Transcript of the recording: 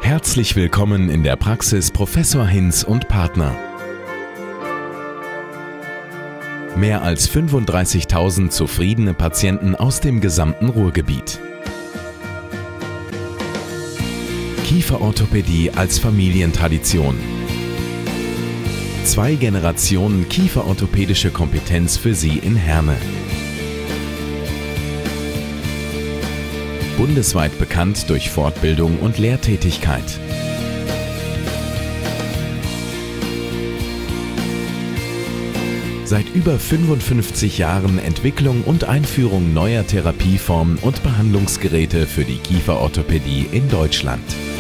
Herzlich willkommen in der Praxis Professor Hinz und Partner. Mehr als 35.000 zufriedene Patienten aus dem gesamten Ruhrgebiet. Kieferorthopädie als Familientradition. 2 Generationen kieferorthopädische Kompetenz für Sie in Herne. Bundesweit bekannt durch Fortbildung und Lehrtätigkeit. Seit über 55 Jahren Entwicklung und Einführung neuer Therapieformen und Behandlungsgeräte für die Kieferorthopädie in Deutschland.